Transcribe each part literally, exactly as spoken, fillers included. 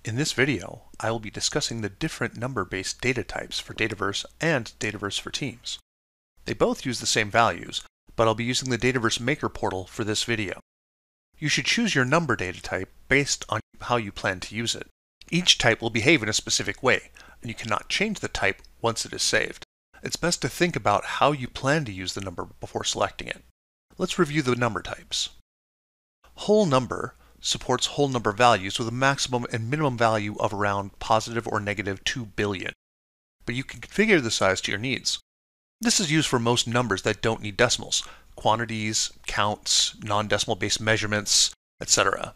In this video, I will be discussing the different number-based data types for Dataverse and Dataverse for Teams. They both use the same values, but I'll be using the Dataverse Maker portal for this video. You should choose your number data type based on how you plan to use it. Each type will behave in a specific way, and you cannot change the type once it is saved. It's best to think about how you plan to use the number before selecting it. Let's review the number types. Whole number supports whole number values with a maximum and minimum value of around positive or negative two billion, but you can configure the size to your needs. This is used for most numbers that don't need decimals, quantities, counts, non-decimal based measurements, et cetera.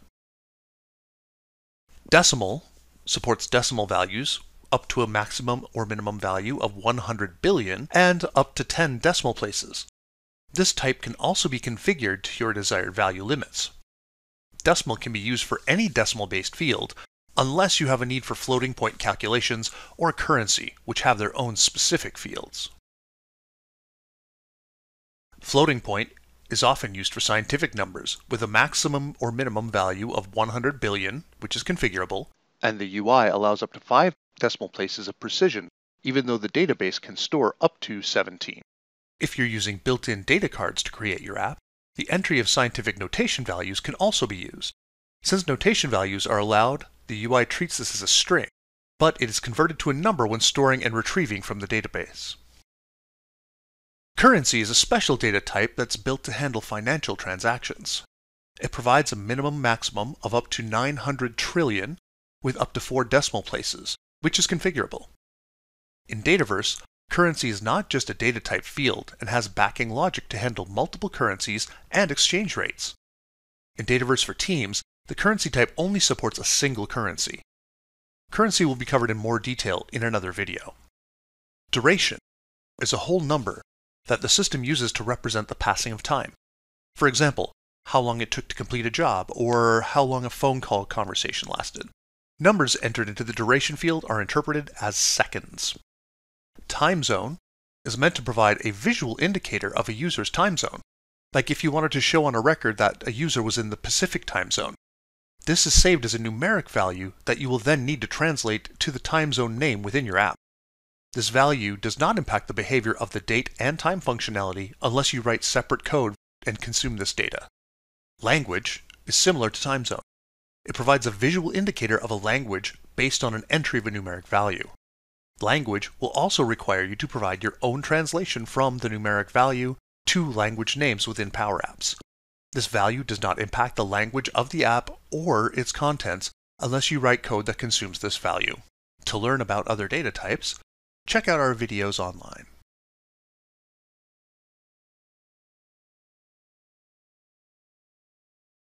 Decimal supports decimal values up to a maximum or minimum value of one hundred billion and up to ten decimal places. This type can also be configured to your desired value limits. Decimal can be used for any decimal-based field, unless you have a need for floating point calculations or currency, which have their own specific fields. Floating point is often used for scientific numbers, with a maximum or minimum value of one hundred billion, which is configurable, and the U I allows up to five decimal places of precision, even though the database can store up to seventeen. If you're using built-in data cards to create your app, the entry of scientific notation values can also be used. Since notation values are allowed, the U I treats this as a string, but it is converted to a number when storing and retrieving from the database. Currency is a special data type that's built to handle financial transactions. It provides a minimum maximum of up to nine hundred trillion with up to four decimal places, which is configurable. In Dataverse, currency is not just a data type field and has backing logic to handle multiple currencies and exchange rates. In Dataverse for Teams, the currency type only supports a single currency. Currency will be covered in more detail in another video. Duration is a whole number that the system uses to represent the passing of time. For example, how long it took to complete a job, or how long a phone call conversation lasted. Numbers entered into the duration field are interpreted as seconds. Time zone is meant to provide a visual indicator of a user's time zone, like if you wanted to show on a record that a user was in the Pacific time zone. This is saved as a numeric value that you will then need to translate to the time zone name within your app. This value does not impact the behavior of the date and time functionality unless you write separate code and consume this data. Language is similar to time zone. It provides a visual indicator of a language based on an entry of a numeric value. Language will also require you to provide your own translation from the numeric value to language names within Power Apps. This value does not impact the language of the app or its contents unless you write code that consumes this value. To learn about other data types, check out our videos online.